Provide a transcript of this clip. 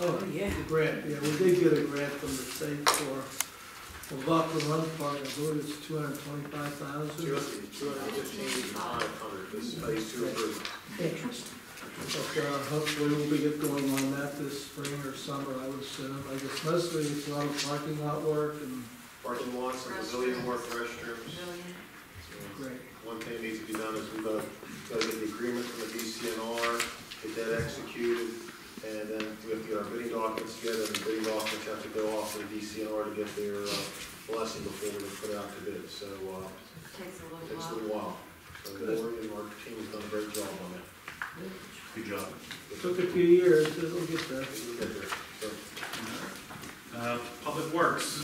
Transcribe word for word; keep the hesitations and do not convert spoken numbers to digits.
Oh, yeah. the grant, yeah, we did get a grant from the state for McLaughlin Run Park, I believe it's two hundred twenty-five thousand. Two hundred fifteen, five hundred, this is phase two improvement. Interesting. But, uh, hopefully we'll be get going on that this spring or summer, I would assume. I guess mostly it's a lot of parking lot work and, Parking lots, and pavilion work, restrooms. great. One thing that needs to be done is we've got to, got to get the agreement from the D C N R, get that executed, and then we have to get our bidding documents together, and the bidding documents have to go off to the D C N R to get their uh, blessing before we can put it out to bid. So uh, Takes a little it takes a while. little while. So Lori and our team has done a great job on that. Good job. Took a few years, it'll get there. We'll get there. So, Uh, Public Works.